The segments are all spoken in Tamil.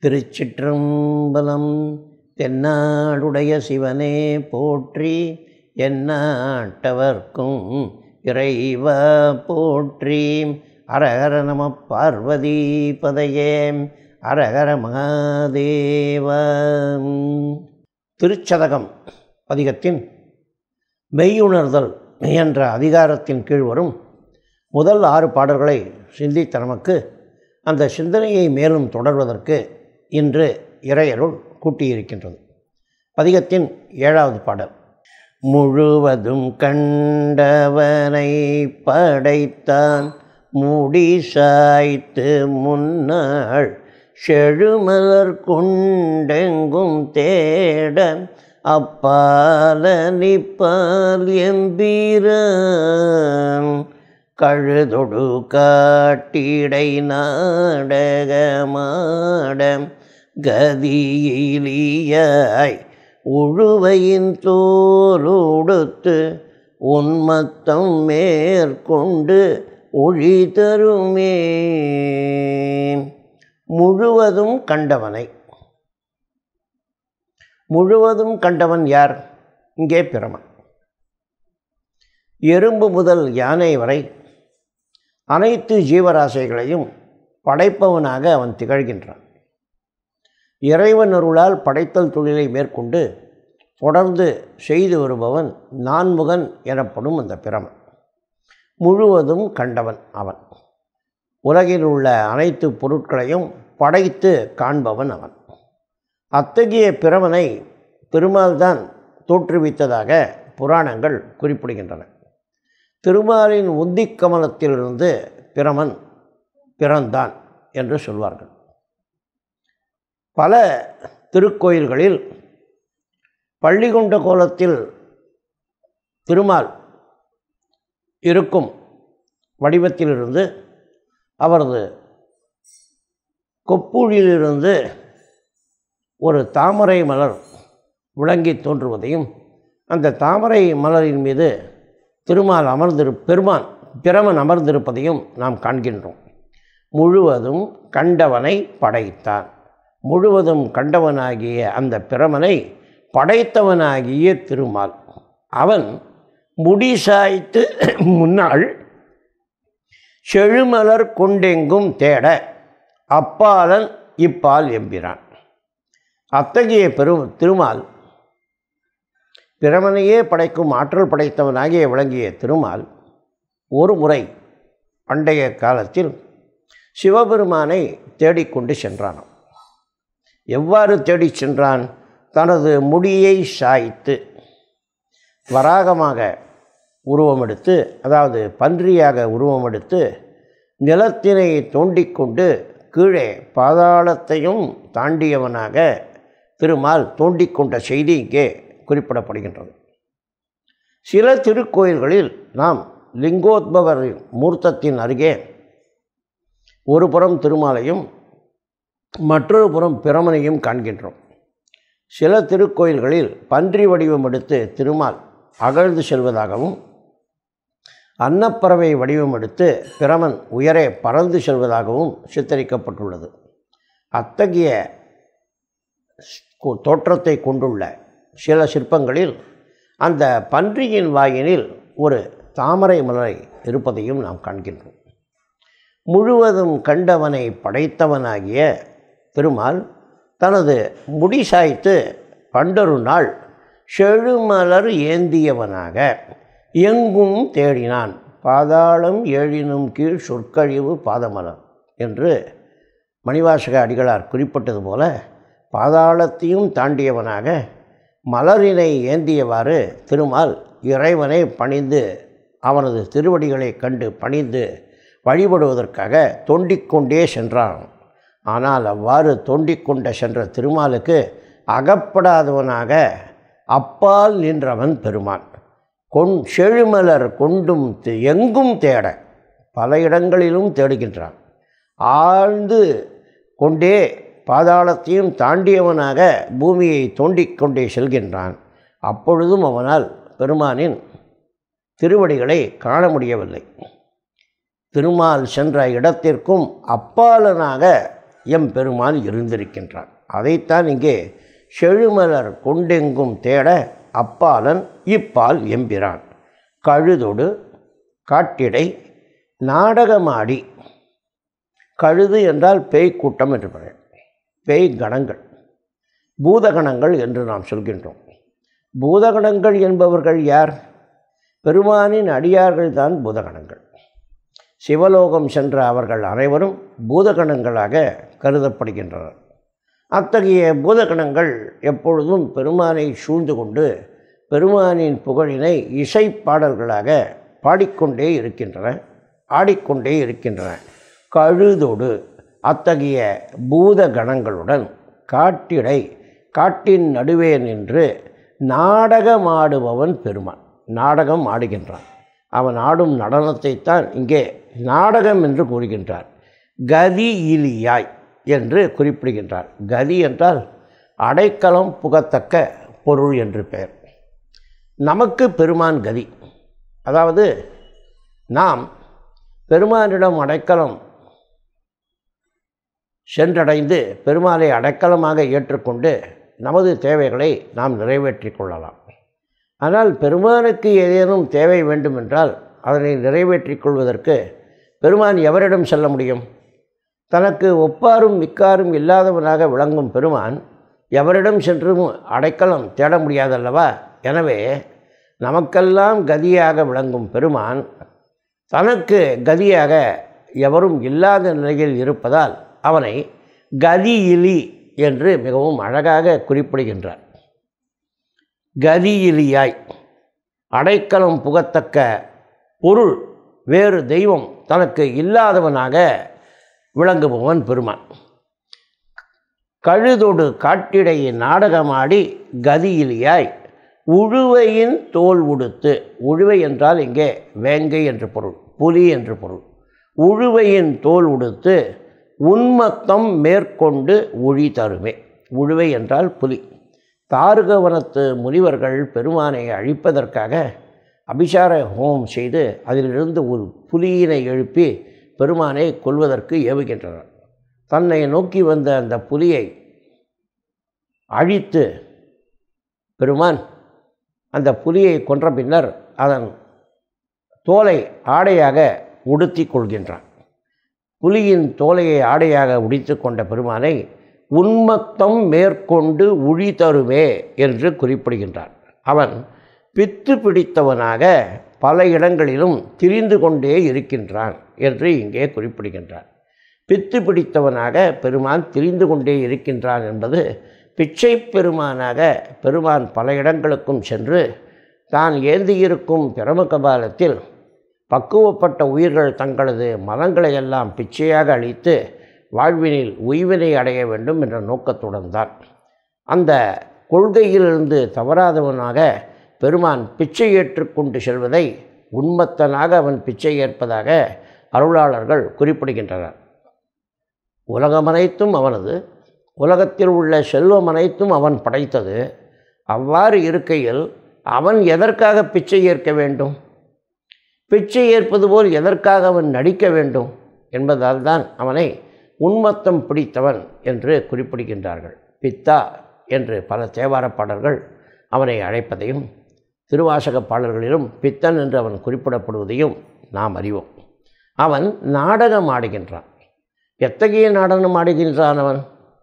திருச்சிற்றம்பலம். தென்னாடுடைய சிவனே போற்றி, எந்நாட்டவர்க்கும் இறைவா போற்றி. அரஹர நம பார்வதி பதையே, அரஹர மகாதேவா. திருச்சதகம் பதிகத்தின் மெய்யுணர்தல் என்ற அதிகாரத்தின் கீழ் வரும் முதல் 6 பாடல்களை சிந்தித்த நமக்கு அந்த சிந்தனையை மேலும் தொடர்வதற்கு இன்று இறையருள் கூட்டியிருக்கின்றது. பதிகத்தின் 7வது பாடல். முழுவதும் கண்டவனை படைத்தான் முடி சாய்த்து முன்னாள் செழுமலர் கொண்டெங்கும் தேட அப்பால நிப்பால் எம்பீரான் கழுதொடு காட்டிடை நாடகமாடம் கதியிலியாய் உழுவையின் தோலுடுத்து உன்மத்தம் மேற்கொண்டு ஒளி தருமே. முழுவதும் கண்டவனை. முழுவதும் கண்டவன் யார்? இங்கே பிரமன். எறும்பு முதல் யானை வரை அனைத்து ஜீவராசிகளையும் படைப்பவனாக அவன் திகழ்கின்றான். இறைவன் அருளால் படைத்தல் தொழிலை மேற்கொண்டு தொடர்ந்து செய்து வருபவன் நான்முகன் எனப்படும் அந்த பிரமன். முழுவதும் கண்டவன் அவன். உலகில் உள்ள அனைத்து பொருட்களையும் படைத்து காண்பவன் அவன். அத்தகைய பிரமனை திருமால்தான் தோற்றுவித்ததாக புராணங்கள் குறிப்பிடுகின்றன. திருமாலின் உந்திக் கமலத்திலிருந்து பிரமன் பிறந்தான் என்று சொல்வார்கள். பல திருக்கோயில்களில் பள்ளி கொண்ட கோலத்தில் திருமால் இருக்கும் வடிவத்திலிருந்து அவரது கொப்புளிலிருந்து ஒரு தாமரை மலர் விளங்கி தோன்றுவதையும் அந்த தாமரை மலரின் மீது திருமால் பிரமன் அமர்ந்திருப்பதையும் நாம் காண்கின்றோம். முழுவதும் கண்டவனை படைத்தான். முழுவதும் கண்டவனாகிய அந்த பிரமனை படைத்தவனாகிய திருமால் அவன் முடி சாய்த்து முன்னாள் செழுமலர் கொண்டெங்கும் தேட அப்பாலன் இப்பால் எம்பிரான். அத்தகைய திருமால் பிரமனையே படைக்கும் ஆற்றல் படைத்தவனாகிய விளங்கிய திருமால் ஒரு முறை பண்டைய காலத்தில் சிவபெருமானை தேடிக்கொண்டு சென்றான். எவ்வாறு தேடி சென்றான்? தனது முடியை சாய்த்து வராகமாக உருவமெடுத்து, அதாவது பன்றியாக உருவமெடுத்து நிலத்தினை தோண்டிக்கொண்டு கீழே பாதாளத்தையும் தாண்டியவனாக திருமால் தோண்டிக்கொண்ட செய்தி இங்கே குறிப்பிடப்படுகின்றது. சில திருக்கோயில்களில் நாம் லிங்கோத்பவர் மூர்த்தத்தின் அருகே ஒரு புறம் திருமாலையும் மற்றொரு புறம் பிரமனையும் காண்கின்றோம். சில திருக்கோயில்களில் பன்றி வடிவம் எடுத்து திருமால் அகழ்ந்து செல்வதாகவும், அன்னப்பறவை வடிவம் எடுத்து பிரமன் உயரே பறந்து செல்வதாகவும் சித்தரிக்கப்பட்டுள்ளது. அத்தகைய தோற்றத்தை கொண்டுள்ள சில சிற்பங்களில் அந்த பன்றியின் வாயினில் ஒரு தாமரை மலரை இருப்பதையும் நாம் காண்கின்றோம். முழுவதும் கண்டவனை படைத்தவனாகிய திருமால் தனது முடி சாய்த்து பண்டொரு நாள் செழுமலர் ஏந்தியவனாக எங்கும் தேடினான். பாதாளம் ஏழினும் கீழ் சொற்கழிவு பாதமலர் என்று மணிவாசக அடிகளார் குறிப்பிட்டது போல பாதாளத்தையும் தாண்டியவனாக மலரினை ஏந்தியவாறு திருமால் இறைவனை பணிந்து அவனது திருவடிகளை கண்டு பணிந்து வழிபடுவதற்காக தோண்டிக்கொண்டே சென்றான். ஆனால் அவ்வாறு தோண்டிக்கொண்ட சென்ற திருமாலுக்கு அகப்படாதவனாக அப்பால் நின்றவன் பெருமான். செழுமலர் கொண்டும் எங்கும் தேட பல இடங்களிலும் தேடுகின்றான். ஆழ்ந்து கொண்டே பாதாளத்தையும் தாண்டியவனாக பூமியை தோண்டிக்கொண்டே செல்கின்றான். அப்பொழுதும் அவனால் பெருமானின் திருவடிகளை காண முடியவில்லை. திருமால் சென்ற இடத்திற்கும் அப்பாலனாக எம்பெருமான் இருந்திருக்கின்றான். அதைத்தான் இங்கே செழுமலர் கொண்டெங்கும் தேட அப்பாலன் இப்பால் எம்பிரான் கழுதொடு காட்டிடை நாடகமாடி. கழுது என்றால் பேய் கூட்டம் என்று பெயர். பேய் கணங்கள், பூதகணங்கள் என்று நாம் சொல்கின்றோம். பூதகணங்கள் என்பவர்கள் யார்? பெருமானின் அடியார்கள் தான் பூதகணங்கள். சிவலோகம் சென்ற அவர்கள் அனைவரும் பூதகணங்களாக கருதப்படுகின்றனர். அத்தகைய பூதகணங்கள் எப்பொழுதும் பெருமானை சூழ்ந்து கொண்டு பெருமானின் புகழினை இசை பாடல்களாக பாடிக்கொண்டே இருக்கின்றன, ஆடிக்கொண்டே இருக்கின்றன. கழுதொடு அத்தகைய பூதகணங்களுடன் காட்டிடை காட்டின் நடுவே நின்று நாடகமாடுபவன் பெருமான். நாடகம் ஆடுகின்றான். அவன் ஆடும் நடனத்தைத்தான் இங்கே நாடகம் என்று கூறுகின்றார். கதி இலியாய் என்று குறிப்பிடுகின்றார். கதி என்றால் அடைக்கலம் புகத்தக்க பொருள் என்று பெயர். நமக்கு பெருமான் கதி. அதாவது நாம் பெருமானிடம் அடைக்கலம் சென்றடைந்து பெருமானை அடைக்கலமாக ஏற்றுக்கொண்டு நமது தேவைகளை நாம் நிறைவேற்றி கொள்ளலாம். ஆனால் பெருமானுக்கு ஏதேனும் தேவை வேண்டுமென்றால் அதனை நிறைவேற்றி கொள்வதற்கு பெருமான் எவரிடம் செல்ல முடியும்? தனக்கு ஒப்பாரும் மிக்காரும் இல்லாதவனாக விளங்கும் பெருமான் எவரிடம் சென்றும் அடைக்கலம் தேட முடியாதல்லவா? எனவே நமக்கெல்லாம் கதியாக விளங்கும் பெருமான் தனக்கு கதியாக எவரும் இல்லாத நிலையில் இருப்பதால் அவனை கதியிலி என்று மிகவும் அழகாக குறிப்பிடுகின்றார். கதியிலியாய் அடைக்கலம் புகத்தக்க பொருள் வேறு தெய்வம் தனக்கு இல்லாதவனாக விளங்குபவன் பெருமான். கழுதொடு காட்டிடையை நாடகமாடி கதியிலியாய் உழுவையின் தோல் உடுத்து. உழுவை என்றால் இங்கே வேங்கை என்று பொருள், புலி என்று பொருள். உழுவையின் தோல் உடுத்து உன்மத்தம் மேற்கொண்டு உழி தருமே. உழுவை என்றால் புலி. தாருகவனத்து முனிவர்கள் பெருமானை அழிப்பதற்காக அபிசார ஹோமம் செய்து அதிலிருந்து ஒரு புலியினை எழுப்பி பெருமானை கொல்வதற்கு ஏவுகின்றனர். தன்னை நோக்கி வந்த அந்த புலியை அழித்து பெருமான் அந்த புலியை கொன்ற பின்னர் அதன் தோலை ஆடையாக உடுத்தி கொள்கின்றான். புலியின் தோலையை ஆடையாக உடித்து கொண்ட பெருமானை உன்மத்தம் மேற்கொண்டு உழி தருமே என்று குறிப்பிடுகின்றார். அவன் பித்து பிடித்தவனாக பல இடங்களிலும் திரிந்து கொண்டே இருக்கின்றான் என்று இங்கே குறிப்பிடுகின்றார். பித்து பிடித்தவனாக பெருமான் திரிந்து கொண்டே இருக்கின்றான் என்பது பிச்சை பெருமானாக பெருமான் பல இடங்களுக்கும் சென்று தான் ஏந்தியிருக்கும் பிரம கபாலத்தில் பக்குவப்பட்ட உயிர்கள் தங்களது மனங்களை எல்லாம் பிச்சையாக அளித்து வாழ்வினில் உய்வினை அடைய வேண்டும் என்ற நோக்கத்துடன் தான். அந்த கொள்கையிலிருந்து தவறாதவனாக பெருமான் பிச்சை ஏற்றுக்கொண்டு செல்வதை உன்மத்தனாக அவன் பிச்சை ஏற்பதாக அருளாளர்கள் குறிப்பிடுகின்றனர். உலகமனைத்தும் அவனது, உலகத்தில் உள்ள செல்வம் அனைத்தும் அவன் படைத்தது. அவ்வாறு இருக்கையில் அவன் எதற்காக பிச்சை ஏற்க வேண்டும்? பிச்சை ஏற்பது போல் எதற்காக அவன் நடிக்க வேண்டும் என்பதால் தான் அவனை உன்மத்தம் பிடித்தவன் என்று குறிப்பிடுகின்றார்கள். பித்தா என்று பல தேவார பாடல்கள் அவனை அழைப்பதையும் திருவாசக பாடல்களிலும் பித்தன் என்று அவன் குறிப்பிடப்படுவதையும் நாம் அறிவோம். அவன் நாடகம் ஆடுகின்றான். எத்தகைய நாடகம் ஆடுகின்றான் அவன்?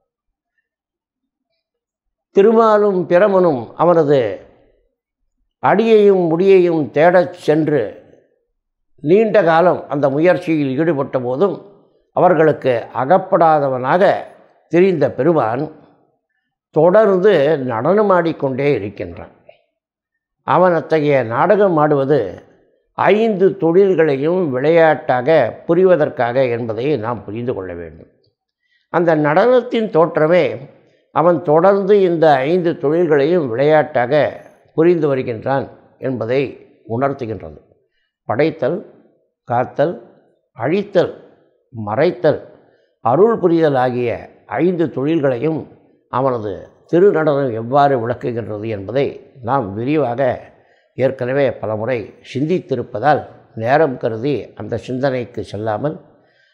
திருமாலும் பிரமனும் அவனது அடியையும் முடியையும் தேடச் சென்று நீண்ட காலம் அந்த முயற்சியில் ஈடுபட்ட போதும் அவர்களுக்கு அகப்படாதவனாக திரிந்த பெருமான் தொடர்ந்து நடனமாடிக்கொண்டே இருக்கின்றான். அவன் அத்தகைய நாடகம் ஆடுவது 5 தொழில்களையும் விளையாட்டாக புரிவதற்காக என்பதை நாம் புரிந்து கொள்ள வேண்டும். அந்த நடனத்தின் தோற்றமே அவன் தொடர்ந்து இந்த 5 தொழில்களையும் விளையாட்டாக புரிந்து வருகின்றான் என்பதை உணர்த்துகின்றது. படைத்தல், காத்தல், அழித்தல், மறைத்தல், அருள் புரிதல் ஆகிய 5 தொழில்களையும் அவனது திருநடனம் எவ்வாறு விளக்குகின்றது என்பதை நாம் விரிவாக ஏற்கனவே பலமுறை சிந்தித்திருப்பதால் நேரம் கருதி அந்த சிந்தனைக்கு செல்லாமல்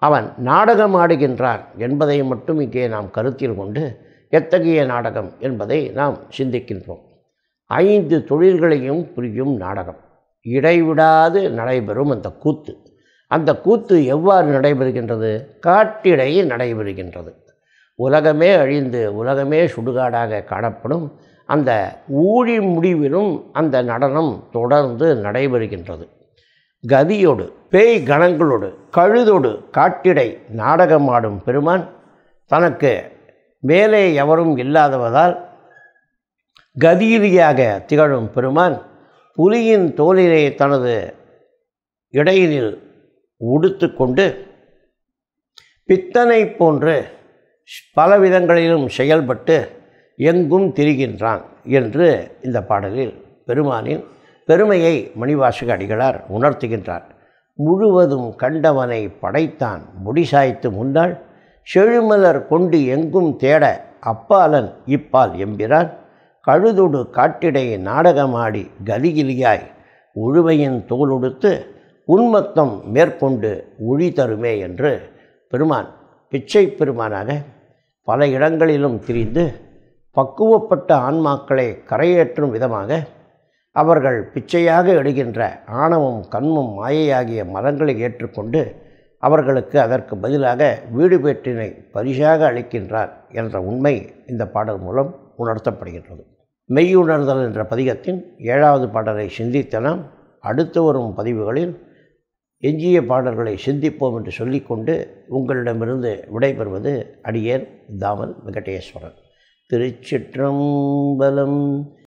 அவன் நாடகம் ஆடுகின்றான் என்பதை மட்டும் இங்கே நாம் கருத்தில் கொண்டு எத்தகைய நாடகம் என்பதை நாம் சிந்திக்கின்றோம். 5 தொழில்களையும் புரியும் நாடகம், இடைவிடாது நடைபெறும் அந்த கூத்து எவ்வாறு நடைபெறுகின்றது? காட்டிடையே நடைபெறுகின்றது. உலகமே அழிந்து உலகமே சுடுகாடாக காணப்படும் அந்த ஊழி முடிவிலும் அந்த நடனம் தொடர்ந்து நடைபெறுகின்றது. கதியோடு பேய் கணங்களோடு கழுதோடு காட்டிடை நாடகமாடும் பெருமான் தனக்கு மேலே எவரும் இல்லாதவதால் கதியிலியாக திகழும் பெருமான் புலியின் தோலிலே தனது இடையினில் உடுத்து கொண்டு பித்தனை போன்று பலவிதங்களிலும் செயல்பட்டு எங்கும் திரிகின்றான் என்று இந்த பாடலில் பெருமானின் பெருமையை மணிவாசக அடிகளார் உணர்த்துகின்றார். முழுவதும் கண்டவனை படைத்தான் முடிசாய்த்து முன்னாள் செழுமலர் கொண்டு எங்கும் தேட அப்பாலன் இப்பால் எம்பிரான் கழுதொடு காட்டிடை நாடகமாடி கலிகிலியாய் உழுவையின் தோலுடுத்து உன்மத்தம் மேற்கொண்டு ஒளி தருமே என்று பெருமான் பிச்சை பெருமானாக பல இடங்களிலும் திரிந்து பக்குவப்பட்ட ஆன்மாக்களை கரையேற்றும் விதமாக அவர்கள் பிச்சையாக எடுகின்ற ஆணவம் கண்மம் மாயையாகிய மரங்களை ஏற்றுக்கொண்டு அவர்களுக்கு அதற்கு பதிலாக வீடு பேற்றினை பரிசாக அளிக்கின்றார் என்ற உண்மை இந்த பாடல் மூலம் உணர்த்தப்படுகின்றது. மெய்யுணர்தல் என்ற பதிகத்தின் 7வது பாடலை சிந்தித்த நாம் அடுத்து வரும் பதிவுகளில் எஞ்சிய பாடல்களை சிந்திப்போம் என்று சொல்லிக்கொண்டு உங்களிடமிருந்து விடைபெறுவது அடியேன் தாமல் வெங்கடேஸ்வரன். திருச்சிற்றம்பலம்.